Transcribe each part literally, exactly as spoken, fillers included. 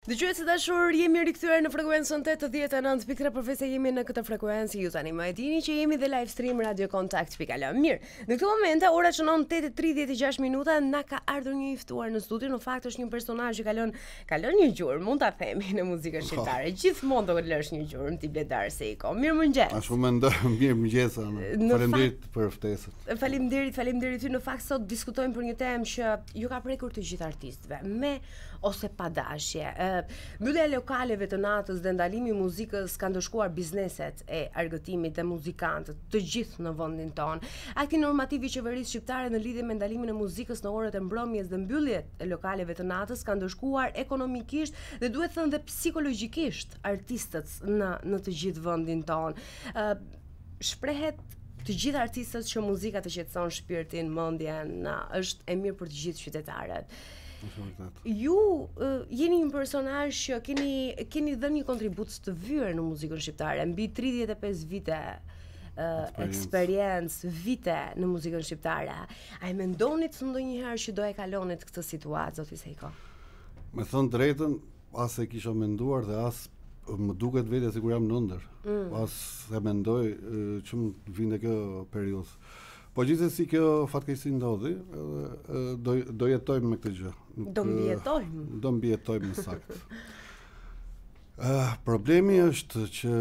Dëgjues të dashur, jemi rikthyer në frekuencën tetëdhjetë e nëntë pikë tre, përveçse jemi në këtë frekuencë, ju tani më e dini që jemi dhe live stream Radio Kontakt pikë al. Mirë, në këtë moment ora shënon tetë e tridhjetë e gjashtë minuta, na ka ardhur një i ftuar në studio. Në fakt është një personazh që kalon kalon një gjurmë, mund ta themi, në muzikën shqiptare. Gjithmonë do të lësh një gjurmë ti Bledar Sejko. Mirëmëngjes. Ashtu mendoj, mirëmëngjes. Faleminderit për ftesën. Faleminderit, faleminderit ty. Në fakt sot diskutojmë për një temë që ju ka prekur të gjithë artistëve, me ose pa dashje. Mbyllja e lokaleve të natës dhe ndalimi i muzikës ka ndëshkuar bizneset e argëtimit dhe muzikantët të gjithë në vendin tonë. Akti normativ i qeverisë shqiptare në lidhje me ndalimin e muzikës në orët e mbrëmjes dhe mbylljet e lokaleve të natës ka ndëshkuar ekonomikisht dhe duhet thënë dhe psikologjikisht artistët në në të gjithë vendin tonë. Uh, shprehet të gjithë artistët që muzika të qetëson shpirtin, mendjen, është e mirë për të gjithë qytetarët. Ju uh, jeni një personazh që keni keni dhënë një kontribut të vyer në muzikën shqiptare, mbi tridhjetë e pesë vite uh, eksperiencë, vite në muzikën shqiptare. A e mendonit ndonjëherë që do e kalonit këtë situatë, zoti Sejko? Me thënë drejtën, as e kisha menduar dhe as më duket vetë sikur jam në ndër. Mm. As e mendoj uh, që më vinte kjo periudhë. Po gjithsesi kjo fatkeqësi ndodhi, edhe do do jetojmë me këtë gjë. Do mbijetojmë. Do mbijetojmë në saktë. uh, problemi është që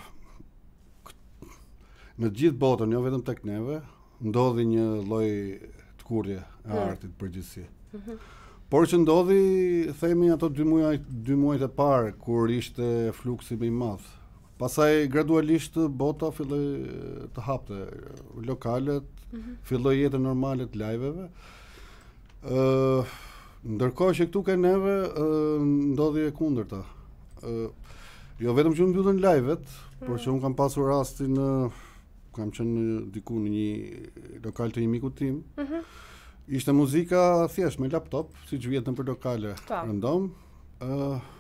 në gjithë botën, jo vetëm tek neve, ndodhi një lloj tkurrje e artit përgjithësi. Mm-hmm. Por që ndodhi, themi ato dy muaj, dy muajt e parë kur ishte fluksi më i madh. Pastaj gradualisht bota filloi të hapte lokalet, mm-hmm. filloi jeta normale të live-eve. Ë, uh, ndërkohë që këtu ke neve uh, ndodhi e kundërta. Ë, uh, jo vetëm që mbyllën live-et, mm-hmm. por që un kam pasur rastin në uh, kam qenë diku në një lokal të një miku tim. Mm-hmm. Ishte muzika thjesht me laptop, siç vjen për lokale random. Ë,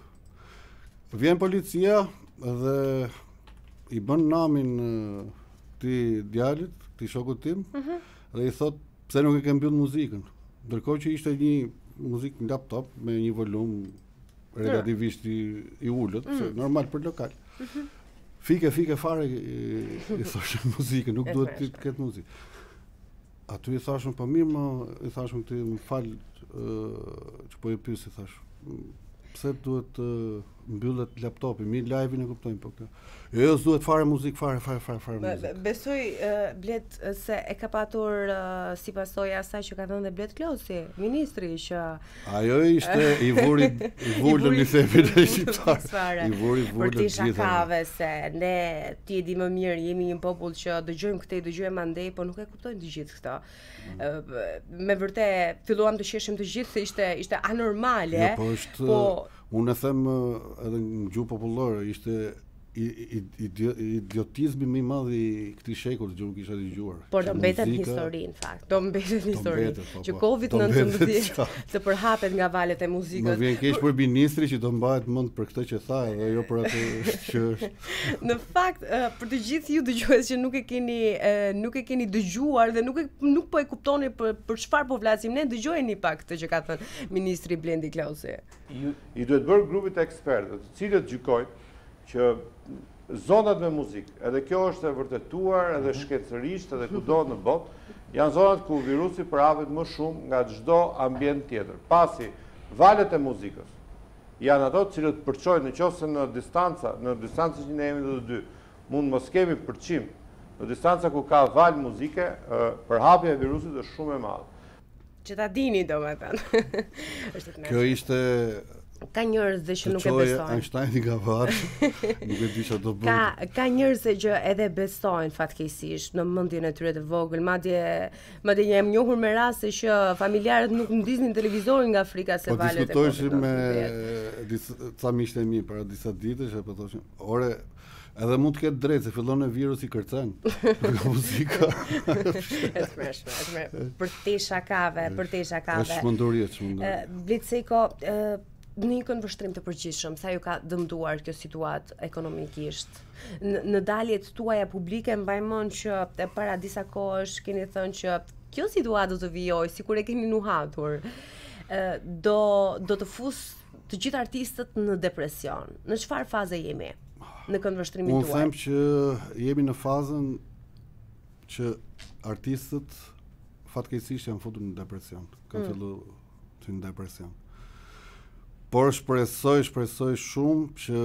uh, vjen policia dhe i bën namin këtij djalit, këtij shokut tim, uh-huh. dhe i thot pse nuk e ke mbyll muzikën. Ndërkohë që ishte një muzikë në laptop me një volum relativisht i, i ulët, uh-huh. normal për lokal. Uh-huh. Fike, fike fare i, i thoshë muzikën, nuk duhet të ketë muzikë. Aty i thashëm, po mirë më, i thashëm ti më fal uh, që po e pyes, i thash. Pse duhet të uh, mbyllet laptopi, mi live-in e kuptojnë po këtë. Jo, duhet fare muzikë, fare, fare, fare, fare muzikë. Besoj uh, Bled se e ka patur uh, si pasojë asaj që ka thënë dhe Bled Klosi, ministri që ajo ishte i vuri i vulën i thepit e shqiptar. I vuri vulën për të shakave se ne ti e di më mirë, jemi një popull që dëgjojmë këtë, dëgjojmë andej, po nuk e kuptojnë të gjithë këtë. Mm. Uh, me vërtet filluam të qeshim të gjithë se ishte ishte anormale. Jo, po është po, unë e them edhe në gjuhë popullore, ishte i, i, i, idiotizmi më i madh i këtij shekulli që nuk kisha dëgjuar. Por do mbetet në histori në fakt. Do mbetet në histori. Që Covid nëntëmbëdhjetë të përhapet nga valët e muzikës. Më vjen keq për ministri që do mbahet mend për këtë që tha dhe jo për atë që në fakt për të gjithë ju dëgjues që nuk e keni nuk e keni dëgjuar dhe nuk e nuk po e kuptoni për për çfarë po flasim ne, dëgjojeni pak këtë që ka thënë ministri Blendi Klosi. I duhet bërë grupit e ekspertëve, të cilët gjykojnë që zonat me muzikë, edhe kjo është e vërtetuar edhe shkencërisht edhe kudo në botë, janë zonat ku virusi përhapet më shumë nga çdo ambient tjetër. Pasi valët e muzikës janë ato të cilët përçojnë nëse në distanca, në distancën që ne jemi të dy, mund mos kemi përçim, në distanca ku ka valë muzike, përhapja e virusit është shumë e madhe. Që ta dini domethënë. Kjo ishte ka njerëz që nuk e besojnë. Einsteini ka varë, nuk e di çfarë do bëj. Ka ka njerëz që edhe besojnë fatkeqësisht në mendjen e tyre të vogël, madje madje jam njohur me raste që familjarët nuk ndiznin televizorin nga frika se valet e Covidit. Po diskutojshim me disa miqtë e mi para disa ditësh e po thoshin, "Ore, edhe mund të ketë drejtë se fillon e virusi kërcen nga muzika." Për te shakave, për te shakave. Është çmenduri, çmenduri. Bledar Sejko, në një këndvështrim të përgjithshëm, sa ju ka dëmtuar kjo situatë ekonomikisht? Në, në daljet tuaja publike mbaj mend që e para disa kohësh keni thënë që kjo situatë do të vijojë, sikur e keni nuhatur. Do do të fus të gjithë artistët në depresion. Në çfarë faze jemi në këndvështrimin tuaj? Unë them që jemi në fazën që artistët fatkeqësisht janë futur në depresion. Kanë mm. filluar në depresion. Por shpresoj, shpresoj shumë që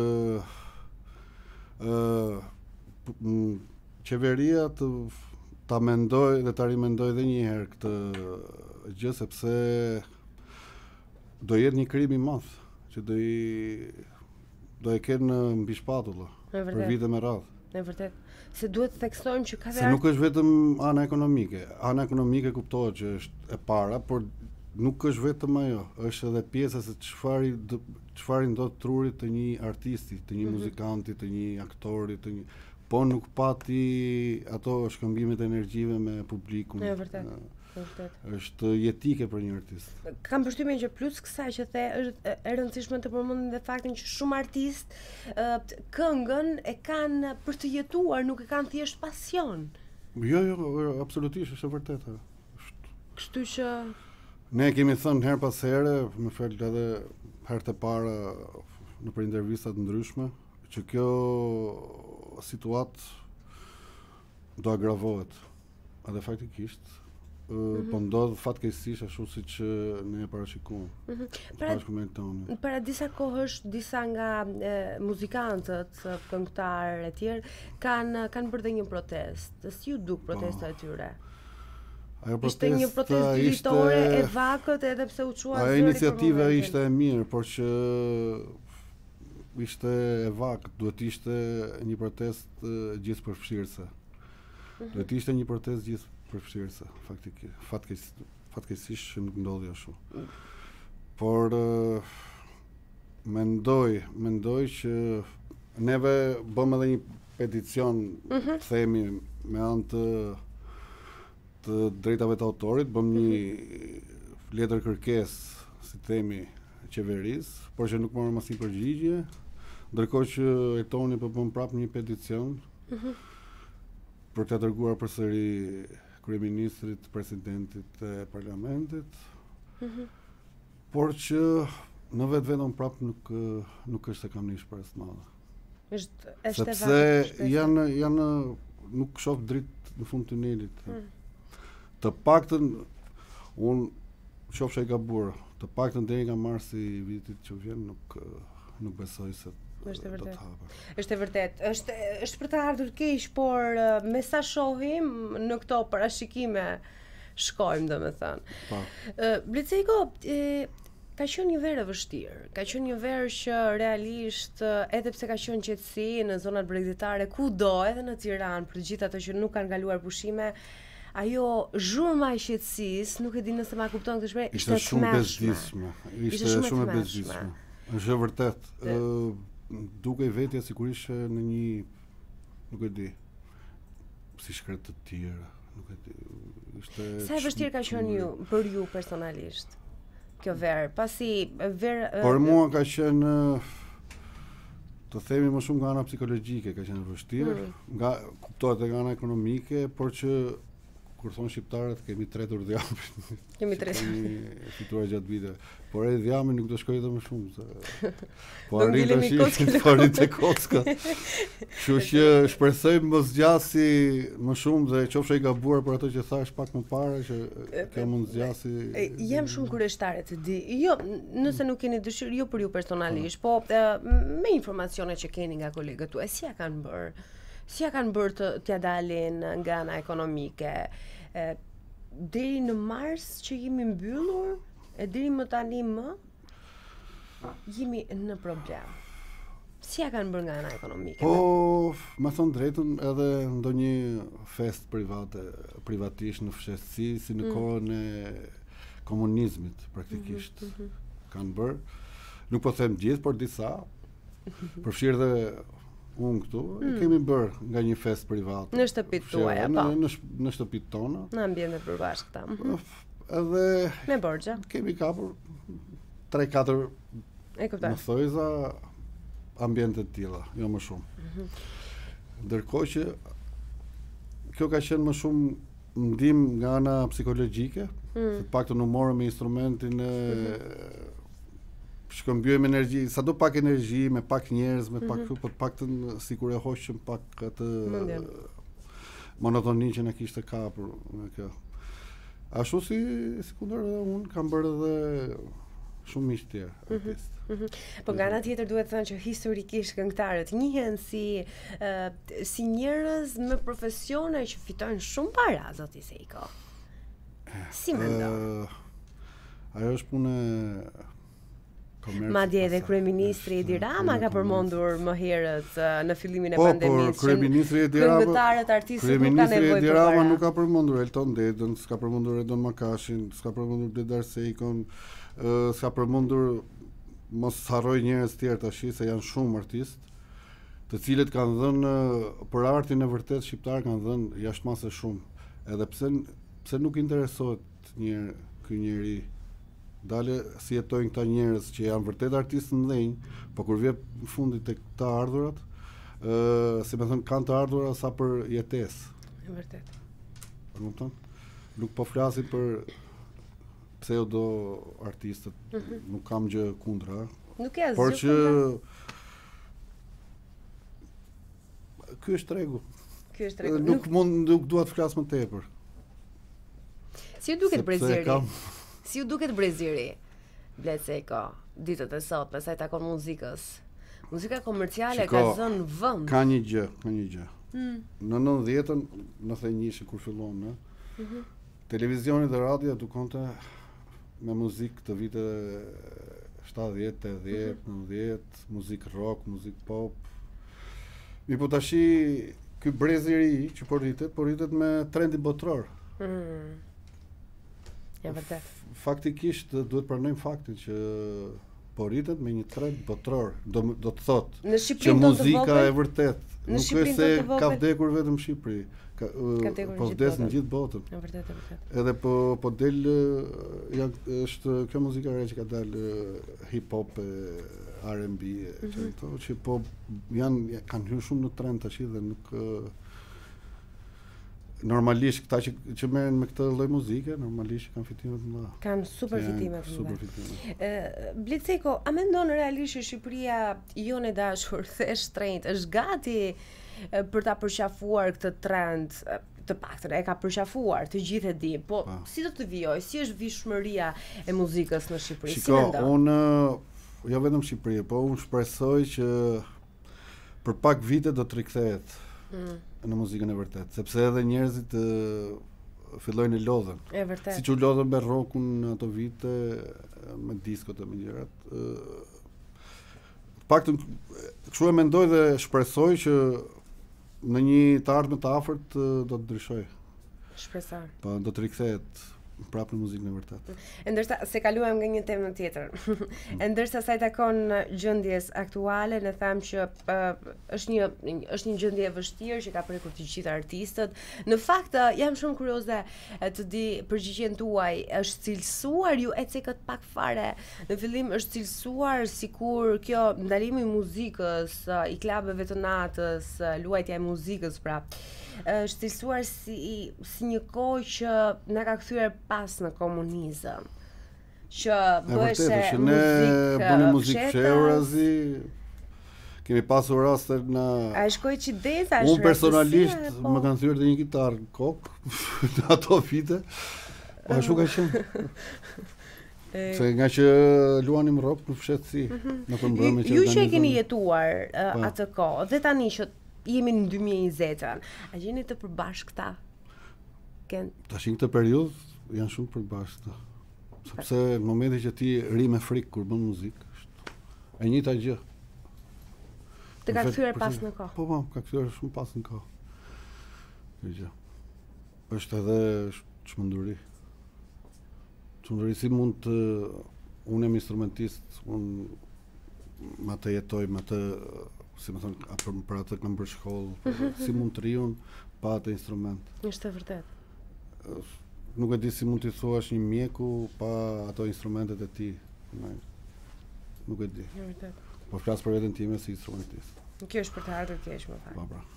ë qeveria të ta mendoj dhe ta rimendoj edhe një herë këtë gjë, sepse do jetë një krim i madh që do i do e kenë në mbi shpatulla për vite me radhë. Në vërtet, se duhet të theksojmë që ka se nuk është vetëm ana ekonomike. Ana ekonomike kuptohet që është e para, por nuk është vetëm ajo, është edhe pjesa se çfarë çfarë ndodh trurit të një artisti, të një mm-hmm. muzikanti, të një aktori, të një po nuk pati ato shkëmbimet e energjive me publikun. Në vërtet. Vërtet. Është jetike për një artist. Kam përshtypjen që plus kësaj që the është e rëndësishme të përmendim dhe faktin që shumë artistë këngën e kanë për të jetuar, nuk e kanë thjesht pasion. Jo, jo, absolutisht është e vërtetë. Kështu që ne kemi thënë her pas here, më fal edhe herë të para në për intervista të ndryshme, që kjo situatë do agravohet. Edhe faktikisht mm-hmm. po ndodh fatkeqësisht ashtu siç ne e parashikuam. Mm-hmm. Para, para disa kohësh disa nga e, muzikantët, këngëtarë e tjerë kanë kanë bërë një protestë. Si ju duk protesta e tyre? Ajo ishte një protestë ditore e vakët edhe pse u çuan zëri. Ajo iniciativa ishte e mirë, por që ishte e vakët, duhet ishte një protestë gjithë përfshirëse. Mm-hmm. Duhet ishte një protestë gjithë përfshirëse, faktikisht, fatkeqësisht që nuk ndodhi ashtu. Mm. Por uh, mendoj, mendoj që neve bëm edhe një peticion, mm-hmm. themi me anë të të drejtave të autorit, bëm një letër kërkesë, si themi, qeverisë, por që nuk morëm asnjë përgjigje, ndërkohë që Etoni po bën prapë një peticion mm-hmm. për të dërguar përsëri kryeministrit, presidentit e parlamentit, mm-hmm. por që në vetë vetëm prapë nuk nuk është se kam një shpresë të madhe. Është është sepse janë janë nuk shoh dritë në fund tunelit. Mm. Të paktën unë qofsha i gabuar, të paktën deri nga marsi i vitit që vjen nuk nuk besoj se është e vërtet. Është e vërtet. Është është për të ardhur keq, por me sa shohim në këto parashikime shkojmë, domethënë. Po. Bledar Sejko, ka qenë një verë e vështirë. Ka qenë një verë që realisht edhe pse ka qenë qetësi në zonat bregdetare kudo, edhe në Tiranë, për gjithë ato që nuk kanë kaluar pushime, ajo zhurma e qetësisë, nuk e di nëse ma kupton këtë shprehje, ishte shumë e bezdishme. Ishte shumë e bezdishme. Është e vërtet. Ë duke vetja sigurisht në një, nuk e di, si shkret të tjera, nuk e di. Ishte sa e vështirë ka qenë ju për ju personalisht kjo verë, pasi verë Por mua ka qenë, të themi më shumë nga ana psikologjike, ka qenë vështirë, mm. nga kuptohet nga ana ekonomike, por që kur thonë shqiptarët kemi tretur dhjamin. Kemi tretur. Kemi fituar gjatë viteve. Por ai dhjami nuk do shkojë edhe më shumë se po arrit tash po arrit te kocka. Kështu që shpresoj mos zgjasi më shumë dhe qofsha i gabuar për ato që thash pak më parë që kjo mund zgjasi. Jam shumë kurioztare të di. Jo, nëse nuk keni dëshirë jo për ju personalisht, po me informacione që keni nga kolegët tuaj, si ja kanë bërë? Si ja kanë bërë të t'ja dalin nga ana ekonomike? E, deri në mars që jemi mbyllur, e deri më tani më, jemi në problem. Si ja kanë bërë nga ana ekonomike? Po, më thon drejtën, edhe ndonjë fest private, privatisht në fshehtësi, si në mm. kohën e komunizmit, praktikisht, mm-hmm, mm-hmm. kanë bërë. Nuk po them gjithë, por disa, përfshirë dhe unë këtu, mm. kemi bërë nga një fest privat. Në shtëpitë tuaja, po. Në, në shtëpitë tona. Në ambientet përbashkëta. Mm-hmm. Edhe me borxhe. Kemi kapur tre katër më thojza ambiente të tilla, jo më shumë. Mm-hmm. Ndërkohë që kjo ka qenë më shumë ndihmë nga ana psikologjike, mm. se paktën u morëm me instrumentin e mm-hmm. shkëmbyllim energji, sado pak energji, me pak njerëz, me pak këtu, po të paktën sikur e hoqëm pak atë monotoni që na kishte kapur me kjo. Ashtu si sikundër unë kam bërë edhe shumë miq tjerë artistë. Po nga ana tjetër duhet thënë që historikisht këngëtarët njihen si uh, si njerëz me profesione që fitojnë shumë para, zoti Sejko. Si mendon? Uh, ajo është punë madje edhe kryeministri Edi Rama ka përmendur më herët uh, në fillimin e po, pandemisë. Po, kryeministri Edi Rama. Këngëtarët artistët nuk kanë nevojë për para. Kryeministri Edi Rama nuk ka përmendur Elton Dedën, s'ka përmendur Edon Makashin, s'ka përmendur Bledar Sejkon, uh, s'ka përmendur, mos harroj njerëz tjerë tash se janë shumë artistë, të cilët kanë dhënë për artin e vërtet shqiptar kanë dhënë jashtëmase shumë. Edhe pse pse nuk interesohet një ky njeri, dale si jetojnë këta njerëz që janë vërtet artistë ndënj, po kur vjen në fundit tek këta ardhurat, ë, si më thon, kanë të ardhura sa për jetesë. Është vërtet. E kupton? Nuk po flasim për pseudo artistët, mm -hmm. nuk kam gjë kundra. Nuk e por që ky është tregu. Ky është tregu. Nuk, nuk mund nuk dua të flas më tepër. Si ju duket breziri? Kam... Si ju duket breziri? Bledar Sejko, ditët e sotme sa i takon muzikës. Muzika komerciale Shiko, ka zënë vend. Ka një gjë, ka një gjë. Hmm. Në nëntëdhjetën, nëntëdhjetë e një kur fillon, në, mm -hmm. televizioni dhe radio dukonte me muzikë të vite shtatëdhjetë, tetëdhjetë, nëntëdhjetë, muzikë rock, muzikë pop. Mi po tashi ky brez i ri që po rritet, po rritet me trendi botror. Mm. Ja vërtet. Faktikisht duhet pranojmë faktin që po rritet me një trend botror. Do do të thotë që muzika e vërtet nuk është se ka vdekur vetëm në Shqipëri. Ka, uh, po vdes në gjithë botën. Në vërtet, në vërtet. Edhe po po del ja, është kjo muzika re që ka dalë hip hop, R and B, mm -hmm. që, që po janë kanë hyrë shumë në trend tash dhe nuk uh, normalisht këta që që merren me këtë lloj muzike, normalisht kanë fitime të mëdha. Kanë super fitime të mëdha. Super fitime. Ë, Bledar Sejko, a mendon realisht që Shqipëria jonë e dashur thjesht shtrenjtë është gati për ta përqafuar këtë trend, të paktën e ka përqafuar, të gjithë e di, po pa. Si do të vijojë? Si është vishmëria e muzikës në Shqipëri? Shiko, si mendon? Unë jo vetëm Shqipëri, po unë shpresoj që për pak vite do të rikthehet mm. në muzikën e vërtet, sepse edhe njerëzit uh, fillojnë e lodhen. E vërtet. Siç u lodhën me rockun në ato vite, me diskot e me gjërat. Uh, paktën kështu e mendoj dhe shpresoj që në një të ardhme të afërt do të ndryshoj. Shpresoj. Po do të rikthehet prapë në muzikën e vërtet. E ndërsa se kaluam nga një temë tjetër. E ndërsa sa i takon gjendjes aktuale, ne them që uh, është një është një gjendje e vështirë që ka prekur të gjithë artistët. Në fakt jam shumë kurioze të di përgjigjen tuaj, është cilësuar ju e cekët pak fare. Në fillim është cilësuar sikur kjo ndalimi i muzikës, i klubeve të natës, luajtja e muzikës pra. Është cilësuar si si një kohë që na ka kthyer pas në komunizëm. Që bëheshe muzikë, bëni muzikë fshehurazi. Kemi pasur raste në A shkoi qidesa, unë personalisht po... më kanë thyer dhe një kitarë në kokë në ato vite. Po ashtu ka qenë. Se nga që luanim rock në fshehtësi, në përmbrëmje që ju që e keni jetuar uh, atë kohë dhe tani që jemi në dy mijë e njëzet. A gjeni të përbashkëta? Ken... Tash në këtë periudhë janë shumë përbashkëta. Sepse në momentin që ti ri me frikë kur bën muzikë, është e njëjta gjë. Të ka kthyer pas në kohë. Po, po, ka kthyer shumë pas në kohë. Kjo gjë. Është edhe çmenduri. Çmenduri si mund të unë jam instrumentist, unë ma të jetoj, ma të si më thonë, për, për atë kam bërë shkollë, si mund të riun pa atë instrument. Është vërtet. Nuk e di si mund t'i thuash një mjeku pa ato instrumentet e tij. Nuk e di. Është vërtet. Po flas për veten time si instrumentist. Kjo është për të ardhur keq, më fal. Po, pra.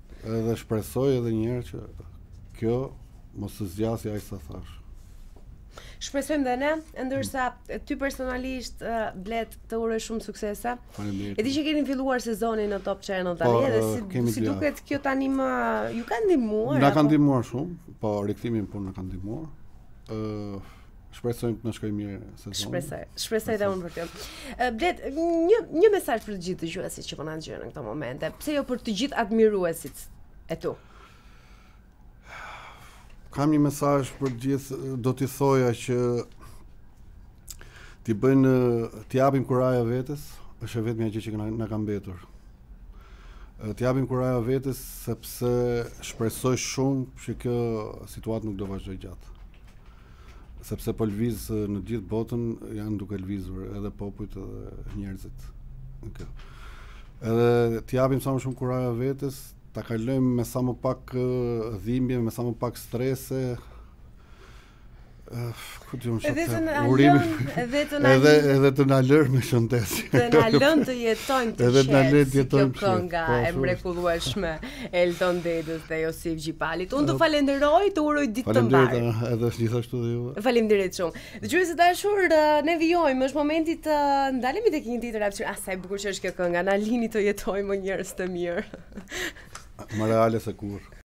Edhe shpresoj edhe një herë që kjo mos të zgjasë ai sa thash. Shpresojmë dhe ne, ndërsa ty personalisht Bled të uroj shumë suksese. Faleminderit. E di që keni filluar sezonin në Top Channel tani edhe si, si duket kjo tani më ju ka ndihmuar. Na ka ndihmuar shumë, po rikthimi punë na ka ndihmuar. Ë Shpresojmë të na shkojë mirë sezoni. Shpresoj, shpresoj edhe unë për këtë. Bled, një një mesazh për të gjithë dëgjuesit që po na dëgjojnë në këto momente. Pse jo për të gjithë admiruesit e tu? Kam një mesazh për të gjithë, do t'i thoja që t'i bëjnë, t'i japim kuraja vetes, është e vetmja gjë që na, na ka mbetur. T'i japim kuraja vetes sepse shpresoj shumë që kjo situatë nuk do vazhdoj gjatë. Sepse po lviz në gjithë botën janë duke lvizur edhe popujt edhe njerëzit. Okay. Edhe t'i japim sa më shumë kuraja vetes, ta kalojmë me sa më pak dhimbje, me sa më pak strese. Uh, edhe të na lën, edhe të na edhe edhe të na lër me shëndetësi. Të na lën të jetojmë të edhe të na lën të jetojmë jetojmë kjo kënga e mrekullueshme e Elton Dedës dhe Josif Gjipalit. Unë të falenderoj, të uroj ditë të mbar. Faleminderit edhe gjithashtu dhe ju. Faleminderit shumë. Dëgjues të dashur, ne vijojmë, është momenti të ndalemi tek një tjetër opsion. Ah, sa e bukur që është kjo kënga. Na lini të jetojmë njerëz të mirë. Më reale se kur.